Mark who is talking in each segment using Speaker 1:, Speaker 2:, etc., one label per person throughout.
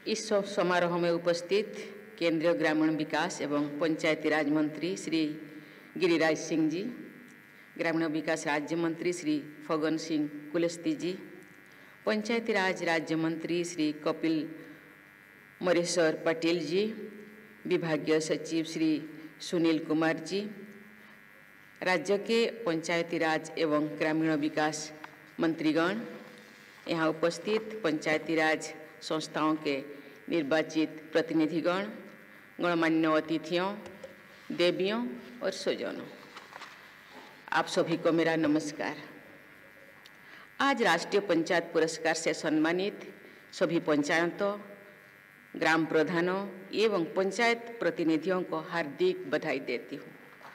Speaker 1: इस समारोह में उपस्थित केंद्रीय ग्रामीण विकास एवं पंचायती राज मंत्री श्री गिरिराज सिंह जी, ग्रामीण विकास राज्य मंत्री श्री फगन सिंह कुलस्ते जी, पंचायती राज राज्य मंत्री श्री कपिल मरेश्वर पटेल जी, विभागीय सचिव श्री सुनील कुमार जी, राज्य के पंचायती राज एवं ग्रामीण विकास मंत्रीगण, यहाँ उपस्थित पंचायती राज संस्थाओं के निर्वाचित प्रतिनिधिगण, गणमान्य अतिथियों, देवियों और स्वजनों, आप सभी को मेरा नमस्कार। आज राष्ट्रीय पंचायत पुरस्कार से सम्मानित सभी पंचायतों, ग्राम प्रधानों एवं पंचायत प्रतिनिधियों को हार्दिक बधाई देती हूँ।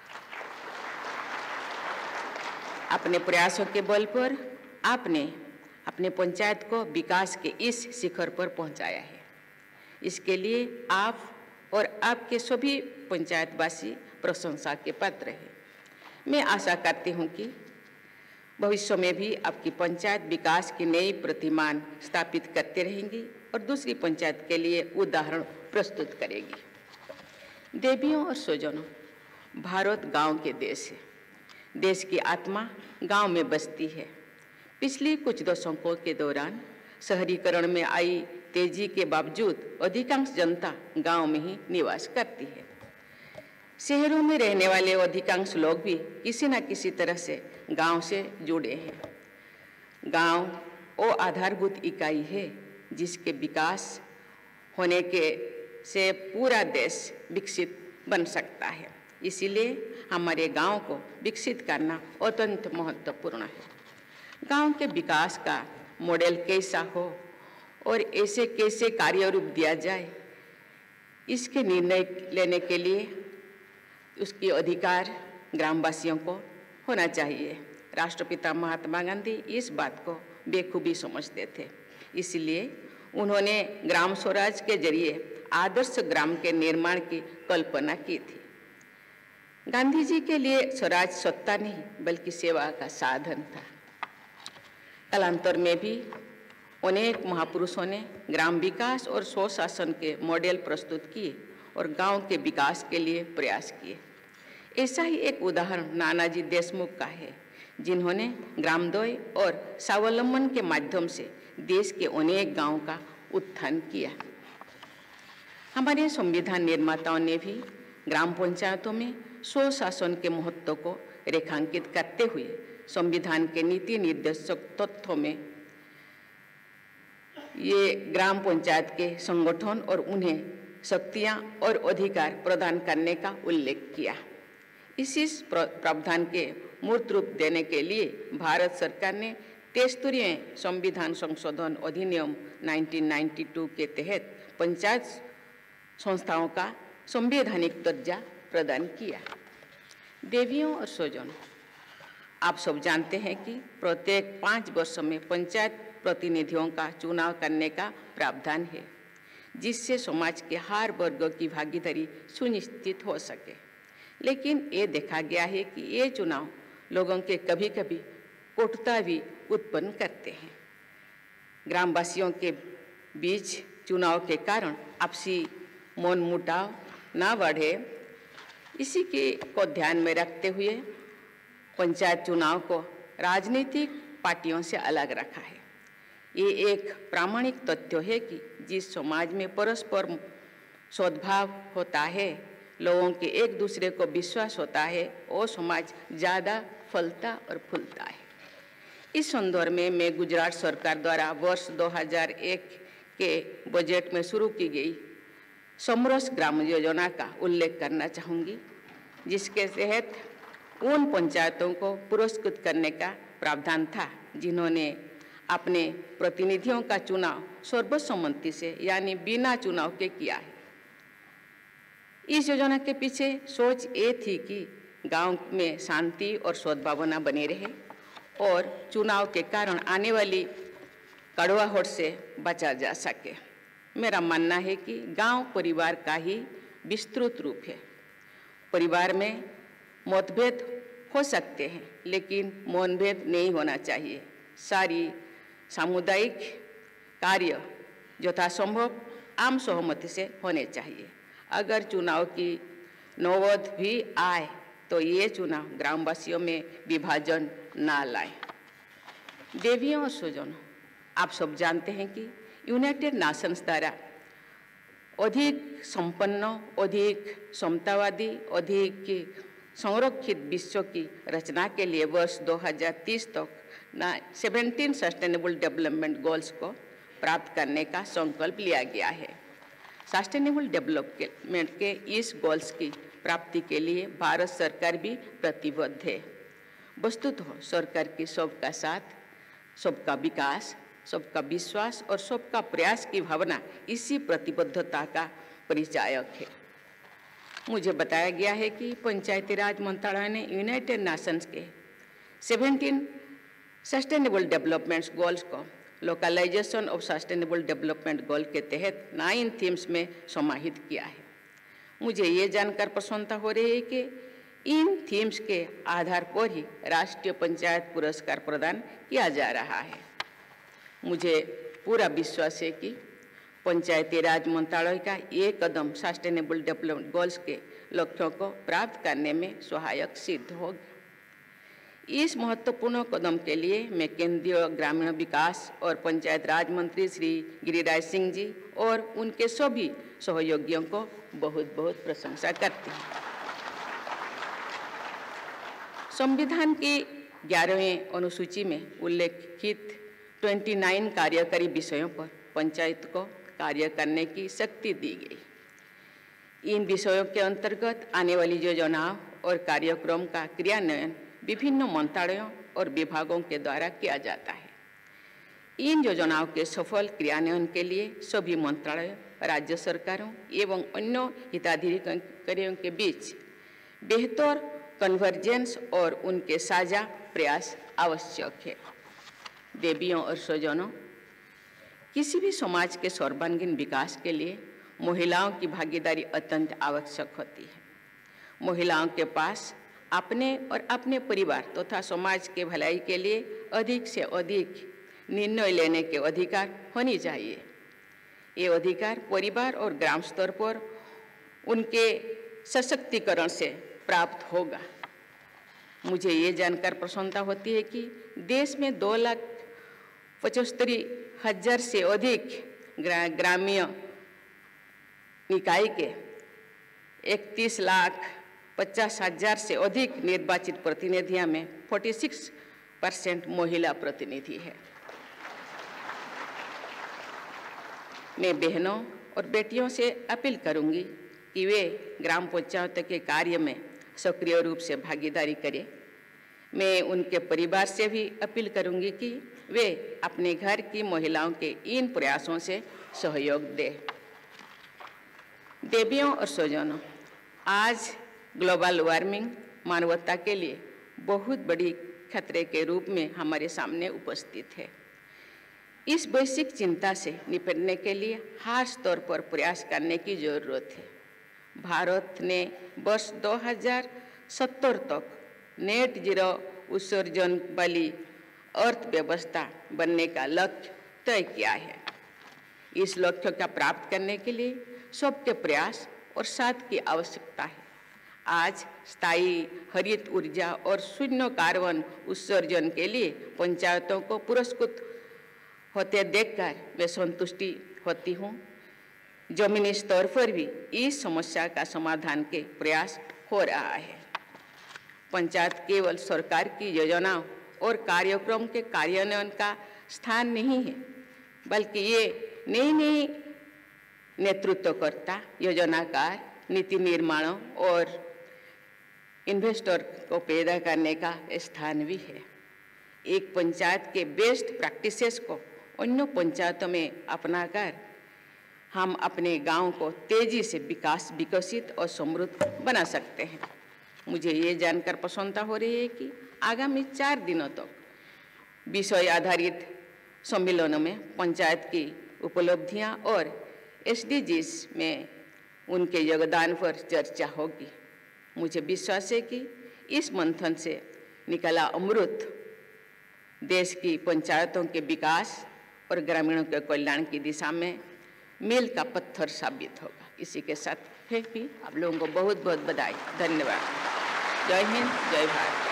Speaker 1: अपने प्रयासों के बल पर आपने अपने पंचायत को विकास के इस शिखर पर पहुंचाया है। इसके लिए आप और आपके सभी पंचायतवासी प्रशंसा के पात्र हैं। मैं आशा करती हूं कि भविष्य में भी आपकी पंचायत विकास की नई प्रतिमान स्थापित करते रहेंगी और दूसरी पंचायत के लिए उदाहरण प्रस्तुत करेगी। देवियों और स्वजनों, भारत गांव के देश है। देश की आत्मा गांव में बसती है। पिछले कुछ दशकों के दौरान शहरीकरण में आई तेजी के बावजूद अधिकांश जनता गांव में ही निवास करती है। शहरों में रहने वाले अधिकांश लोग भी किसी न किसी तरह से गांव से जुड़े हैं। गांव वो आधारभूत इकाई है जिसके विकास होने से पूरा देश विकसित बन सकता है। इसीलिए हमारे गांव को विकसित करना अत्यंत महत्वपूर्ण है। गांव के विकास का मॉडल कैसा हो और ऐसे कैसे कार्य रूप दिया जाए, इसके निर्णय लेने के लिए उसकी अधिकार ग्रामवासियों को होना चाहिए। राष्ट्रपिता महात्मा गांधी इस बात को बेखूबी समझते थे। इसलिए उन्होंने ग्राम स्वराज के जरिए आदर्श ग्राम के निर्माण की कल्पना की थी। गांधी जी के लिए स्वराज सत्ता नहीं बल्कि सेवा का साधन था। कालांतर में भी अनेक महापुरुषों ने ग्राम विकास और स्वशासन के मॉडल प्रस्तुत किए और गांव के विकास के लिए प्रयास किए। ऐसा ही एक उदाहरण नानाजी देशमुख का है, जिन्होंने ग्रामोदय और स्वावलंबन के माध्यम से देश के अनेक गांवों का उत्थान किया। हमारे संविधान निर्माताओं ने भी ग्राम पंचायतों में स्वशासन के महत्व को रेखांकित करते हुए संविधान के नीति निर्देशक तत्वों में ये ग्राम पंचायत के संगठन और उन्हें शक्तियां और अधिकार प्रदान करने का उल्लेख किया। इसी प्रावधान के मूर्त रूप देने के लिए भारत सरकार ने 73वें संविधान संशोधन अधिनियम 1992 के तहत पंचायत संस्थाओं का संवैधानिक दर्जा प्रदान किया। देवियों और स्वजनों, आप सब जानते हैं कि प्रत्येक 5 वर्षों में पंचायत प्रतिनिधियों का चुनाव करने का प्रावधान है, जिससे समाज के हर वर्ग की भागीदारी सुनिश्चित हो सके। लेकिन ये देखा गया है कि ये चुनाव लोगों के कभी कभी कटुता भी उत्पन्न करते हैं। ग्रामवासियों के बीच चुनाव के कारण आपसी मनमुटाव न बढ़े, इसी को ध्यान में रखते हुए पंचायत चुनाव को राजनीतिक पार्टियों से अलग रखा है। ये एक प्रामाणिक तथ्य है कि जिस समाज में परस्पर सद्भाव होता है, लोगों के एक दूसरे को विश्वास होता है, वो समाज ज़्यादा फलता और फूलता है। इस संदर्भ में मैं गुजरात सरकार द्वारा वर्ष 2001 के बजट में शुरू की गई समरस ग्राम योजना का उल्लेख करना चाहूँगी, जिसके तहत उन पंचायतों को पुरस्कृत करने का प्रावधान था जिन्होंने अपने प्रतिनिधियों का चुनाव सर्वसम्मति से यानी बिना चुनाव के किया है। इस योजना के पीछे सोच ये थी कि गांव में शांति और सद्भावना बनी रहे और चुनाव के कारण आने वाली कड़वाहट से बचा जा सके। मेरा मानना है कि गांव परिवार का ही विस्तृत रूप है। परिवार में मतभेद हो सकते हैं, लेकिन मनभेद नहीं होना चाहिए। सारी सामुदायिक कार्य यथासंभव आम सहमति से होने चाहिए। अगर चुनाव की नौबत भी आए तो ये चुनाव ग्रामवासियों में विभाजन ना लाए। देवियों और स्वजनों, आप सब जानते हैं कि यूनाइटेड नेशंस द्वारा अधिक संपन्न, अधिक समतावादी, अधिक संरक्षित विश्व की रचना के लिए वर्ष 2030 तक 17 सस्टेनेबल डेवलपमेंट गोल्स को प्राप्त करने का संकल्प लिया गया है। सस्टेनेबल डेवलपमेंट के इस गोल्स की प्राप्ति के लिए भारत सरकार भी प्रतिबद्ध है। वस्तुतः सरकार की सबका साथ, सबका विकास, सबका विश्वास और सबका प्रयास की भावना इसी प्रतिबद्धता का परिचायक है। मुझे बताया गया है कि पंचायती राज मंत्रालय ने यूनाइटेड नेशंस के 17 सस्टेनेबल डेवलपमेंट गोल्स को localisation of sustainable development goal के तहत 9 थीम्स में समाहित किया है। मुझे ये जानकर प्रसन्नता हो रही है कि इन थीम्स के आधार पर ही राष्ट्रीय पंचायत पुरस्कार प्रदान किया जा रहा है। मुझे पूरा विश्वास है कि पंचायती राज मंत्रालय का ये कदम सस्टेनेबल डेवलपमेंट गोल्स के लक्ष्यों को प्राप्त करने में सहायक सिद्ध होगा। इस महत्वपूर्ण कदम के लिए मैं केंद्रीय ग्रामीण विकास और पंचायत राज मंत्री श्री गिरिराज सिंह जी और उनके सभी सहयोगियों को बहुत बहुत प्रशंसा करती हूँ। संविधान की 11वें अनुसूची में उल्लेखित 29 कार्यकारी विषयों पर पंचायत को कार्य करने की शक्ति दी गई। इन विषयों के अंतर्गत आने वाली योजनाओं और कार्यक्रम का क्रियान्वयन विभिन्न मंत्रालयों और विभागों के द्वारा किया जाता है। इन योजनाओं के सफल क्रियान्वयन के लिए सभी मंत्रालयों, राज्य सरकारों एवं अन्य हिताधिकारियों के बीच बेहतर कन्वर्जेंस और उनके साझा प्रयास आवश्यक है। देवियों और स्वजनों, किसी भी समाज के सर्वांगीण विकास के लिए महिलाओं की भागीदारी अत्यंत आवश्यक होती है। महिलाओं के पास अपने और अपने परिवार तथा समाज के भलाई के लिए अधिक से अधिक निर्णय लेने के अधिकार होनी चाहिए। ये अधिकार परिवार और ग्राम स्तर पर उनके सशक्तिकरण से प्राप्त होगा। मुझे ये जानकर प्रसन्नता होती है कि देश में 2,75,000 से अधिक ग्रामीण निकाय के 31,50,000 से अधिक निर्वाचित प्रतिनिधियों में 46% महिला प्रतिनिधि है। मैं बहनों और बेटियों से अपील करूंगी कि वे ग्राम पंचायत के कार्य में सक्रिय रूप से भागीदारी करें। मैं उनके परिवार से भी अपील करूंगी कि वे अपने घर की महिलाओं के इन प्रयासों से सहयोग दें। देवियों और स्वजनों, आज ग्लोबल वार्मिंग मानवता के लिए बहुत बड़ी खतरे के रूप में हमारे सामने उपस्थित है। इस वैश्विक चिंता से निपटने के लिए हर स्तर पर प्रयास करने की जरूरत है। भारत ने वर्ष 2070 तक नेट जीरो उत्सर्जन वाली अर्थव्यवस्था बनने का लक्ष्य तय किया है। इस लक्ष्य का प्राप्त करने के लिए सबके प्रयास और साथ की आवश्यकता है। आज स्थायी हरित ऊर्जा और शून्य कार्बन उत्सर्जन के लिए पंचायतों को पुरस्कृत होते देखकर मैं संतुष्टि होती हूँ। जमीनी स्तर पर भी इस समस्या का समाधान के प्रयास हो रहा है। पंचायत केवल सरकार की योजनाओं और कार्यक्रम के कार्यान्वयन का स्थान नहीं है, बल्कि ये नई नेतृत्वकर्ता, योजनाकार, नीति निर्माणों और इन्वेस्टर को पैदा करने का स्थान भी है। एक पंचायत के बेस्ट प्रैक्टिसेस को अन्य पंचायतों में अपनाकर हम अपने गांव को तेजी से विकसित और समृद्ध बना सकते हैं। मुझे ये जानकर प्रसन्नता हो रही है कि आगामी 4 दिनों तक विषय आधारित सम्मेलनों में पंचायत की उपलब्धियां और SDGs में उनके योगदान पर चर्चा होगी। मुझे विश्वास है कि इस मंथन से निकला अमृत देश की पंचायतों के विकास और ग्रामीणों के कल्याण की दिशा में मील का पत्थर साबित होगा। इसी के साथ फिर भी आप लोगों को बहुत बहुत बधाई, धन्यवाद। जय हिंद, जय भारत।